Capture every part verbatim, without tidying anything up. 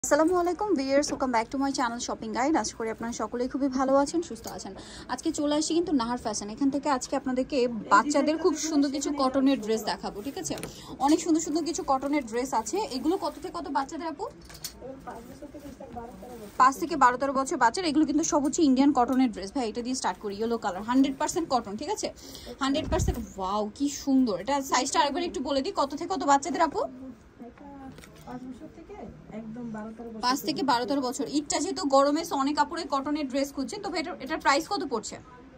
আসসালামু আলাইকুম viewers, welcome back to my channel shopping guide. আশা করি আপনারা সকলেই খুবই ভালো আছেন, সুস্থ আছেন। আজকে চলে আসি কিন্তু নাহার ফ্যাশন। এখান থেকে আজকে আপনাদেরকে বাচ্চাদের খুব সুন্দর কিছু কটনের ড্রেস দেখাবো, ঠিক আছে? অনেক সুন্দর সুন্দর কিছু কটনের ড্রেস আছে। এগুলো কত থেকে কত বাচ্চাদের আপু? পাঁচ থেকে বারো তেরো বছর বাচ্চার। এগুলো কিন্তু সব হচ্ছে ইন্ডিয়ান কটনের ড্রেস। ভাই এটা দিয়ে স্টার্ট করি, yellow colour, hundred percent cotton, ঠিক আছে? Hundred percent. ওয়াও কি সুন্দর! এটা সাইজটা আরেকবার একটু বলে দিই, কত থেকে কত বাচ্চাদের আপু? পাঁচ থেকে বারো তেরো বছর। ঈদটা যেহেতু গরমে অনেক কাপড়ের কটনের ড্রেস খুঁজছেন, তো এটার প্রাইস কত পড়ছে?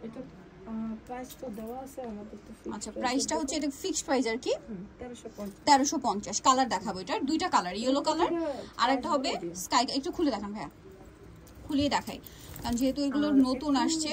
আচ্ছা, প্রাইসটা হচ্ছে এটা ফিক্সড প্রাইস আর কি তেরোশো পঞ্চাশ। কালার দেখাবো, এটার দুইটা কালার, ইয়েলো কালার আর একটা হবে স্কাই। একটু খুলে দেখান ভাইয়া, খুলিয়ে দেখাই, কারণ যেহেতু এগুলো নতুন আসছে।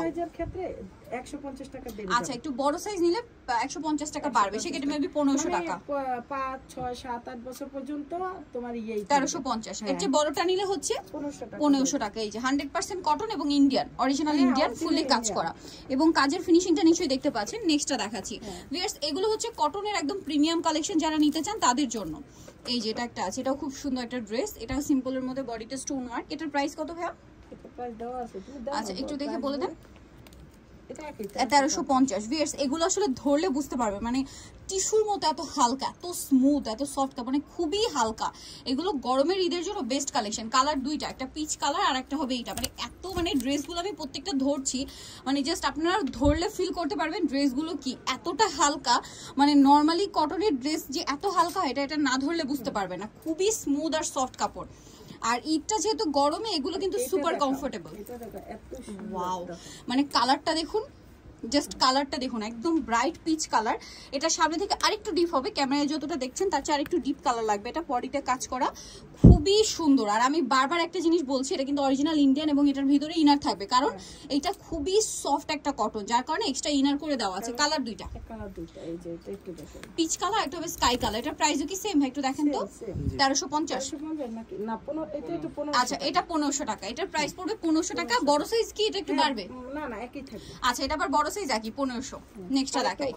আচ্ছা, একটু বড় সাইজ নিলে একশো পঞ্চাশ টাকা বাড়বে, সেক্ষেত্রে মেবি পনেরোশো টাকা। পাঁচ ছয় সাত আট বছর পর্যন্ত তোমার তেরোশো পঞ্চাশ। এর চেয়ে বড়টা নিলে হচ্ছে পনেরোশো টাকা। এই যে হান্ড্রেড পার্সেন্ট কটন এবং ইন্ডিয়ান, অরিজিনাল ইন্ডিয়ান, ফুললি কাজ করা এবং কাজের ফিনিশিংটা নিশ্চয়ই দেখতে পাচ্ছেন। নেক্সটটা দেখাচ্ছি ভিউয়ার্স, এগুলো হচ্ছে কটনের একদম প্রিমিয়াম কালেকশন, যারা নিতে চান তাদের জন্য। এই যে এটা একটা আছে, এটাও খুব সুন্দর একটা ড্রেস। এটা সিম্পলের মধ্যে বডিতে স্টোন ওয়ার্ক। এটার প্রাইস কত ভাইয়া? আচ্ছা, একটু দেখে বলে দেন। তেরোশো পঞ্চাশ। ভিউয়ার্স, এগুলো আসলে ধরলে বুঝতে পারবে, মানে টিস্যুর মতো এত হালকা, এত স্মুথ, এত সফট, মানে খুবই হালকা। এগুলো গরমের ঈদের জন্য বেস্ট কালেকশন। কালার দুইটা, একটা পিচ কালার আর একটা হবে এইটা। মানে এত মানে ড্রেসগুলো আমি প্রত্যেকটা ধরছি, মানে জাস্ট আপনারা ধরলে ফিল করতে পারবেন ড্রেসগুলো কি এতটা হালকা। মানে নর্মালি কটনের ড্রেস যে এত হালকা হয়, এটা এটা না ধরলে বুঝতে পারবে না। খুবই স্মুথ আর সফট কাপড়। আর ঈদটা যেহেতু গরমে, এগুলো কিন্তু সুপার কমফোর্টেবল। ওয়াও, মানে কালারটা দেখুন, জাস্ট কালারটা দেখুন, একদম ব্রাইট পিচ কালার। এটা সামনে থেকে আরেকটু ডিপ হবে, ক্যামেরায় যতটা দেখছেন তার চেয়ে আরেকটু ডিপ কালার লাগবে। এটা বডিতে কাজ করা, খুবই সুন্দর। আর আমি বারবার একটা জিনিস বলছি, এটা কিন্তু অরিজিনাল ইন্ডিয়ান এবং এটার ভিতরে ইনার থাকবে, কারণ এটা খুবই সফট একটা কটন, যার কারণে এক্সট্রা ইনার করে দেওয়া আছে। কালার দুইটা, পিচ কালার, একটা হবে স্কাই কালার। এটার প্রাইসও কি সেম? একটু দেখেন তো। তেরোশো পঞ্চাশ। আচ্ছা, এটা পনেরোশো টাকা। এটার প্রাইস পড়বে পনেরোশো টাকা। বড় সাইজ কি এটা একটু বাড়বে? আচ্ছা, এটা আবার বড় সাইজ একই পনেরোশো। নেক্সটটা দেখাই,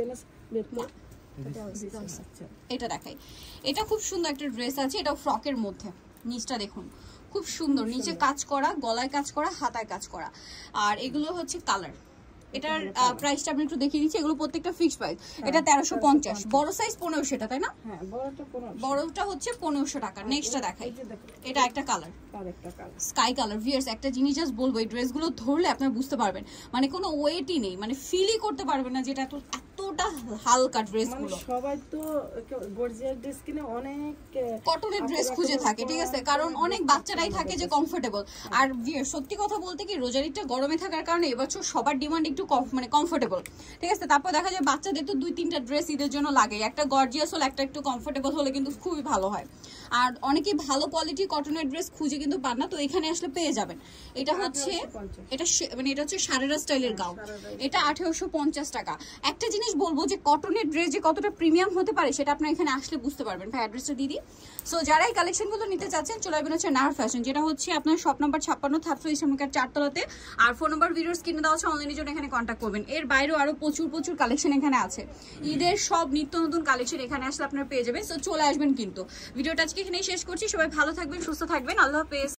এটা দেখাই। এটা খুব সুন্দর একটা ড্রেস আছে, এটা ফ্রকের মধ্যে। নিচটা দেখুন, খুব সুন্দর, নিচে কাজ করা, গলায় কাজ করা, হাতায় কাজ করা। আর এগুলো হচ্ছে কালার। এটার প্রাইসটা আমি একটু দেখিয়ে দিচ্ছি। এগুলো প্রত্যেকটা ফিক্সড প্রাইস। এটা তেরোশো পঞ্চাশ, বড় সাইজ পনেরোশো, তাই না? বড়টা হচ্ছে পনেরোশো টাকা। নেক্সটটা দেখাই, এটা একটা কালার, স্কাই কালার। ভিউয়ার্স, একটা জিনিস জাস্ট বলবো, এই ড্রেসগুলো ধরলে আপনারা বুঝতে পারবেন, মানে কোনো ওয়েটই নেই, মানে ফিলই করতে পারবেন না যেটা এত এতটা হালকা ড্রেসগুলো। সবাই তো গর্জিয়াস ড্রেস কিনে অনেক কটনের ড্রেস খুঁজে থাকে, ঠিক আছে? কারণ অনেক বাচ্চারাই থাকে যে কমফোর্টেবল। আর সত্যি কথা বলতে কি, রোজারিটা গরমে থাকার কারণে এবছর সবার ডিমান্ড একটু মানে কমফোর্টেবল, ঠিক আছে? তারপর দেখা যায় বাচ্চাদের তো দুই তিনটা ড্রেস ঈদের জন্য লাগে, একটা গর্জিয়াস হলে, একটা একটু কমফোর্টেবল হলে কিন্তু খুবই ভালো হয়। আর অনেকেই ভালো কোয়ালিটির কটনের ড্রেস খুঁজে কিন্তু পান না, তো এখানে আসলে পেয়ে যাবেন। এটা হচ্ছে এটা মানে এটা হচ্ছে সারারা স্টাইলের গাউন। এটা আঠারোশো পঞ্চাশ টাকা। একটা জিনিস বলবো যে কটনের ড্রেস যে কতটা প্রিমিয়াম হতে পারে, সেটা আপনারা এখানে আসলে বুঝতে পারবেন। ভাই অ্যাড্রেসটা দিদি। সো যারা এই কালেকশনগুলো নিতে চাচ্ছেন, চলে আসবেন হচ্ছে নাহার ফ্যাশন, যেটা হচ্ছে আপনার শপ নাম্বার ছাপ্পান্ন, থাপসো ইসলামিকার চারতলাতে। আর ফোন নাম্বার ভিডিওস কিনে দেওয়া হচ্ছে, অনলাইনের জন্য এখানে কন্ট্যাক্ট করবেন। এর বাইরেও আরো প্রচুর প্রচুর কালেকশন এখানে আছে। ঈদের সব নিত্য নতুন কালেকশন এখানে আসলে আপনারা পেয়ে যাবেন। সো চলে আসবেন কিন্তু। ভিডিওটা আজকে এখানেই শেষ করছি। সবাই ভালো থাকবেন, সুস্থ থাকবেন। আল্লাহ হাফেজ।